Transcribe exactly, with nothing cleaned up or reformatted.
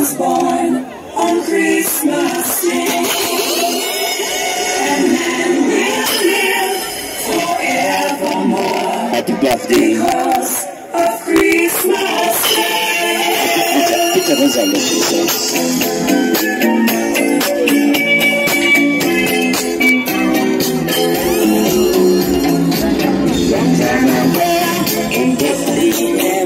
was born on Christmas Day. And man will live forevermore. Happy birthday. Because of Christmas Day. Peter doesn't love yourself. Long time ago in Bethlehem.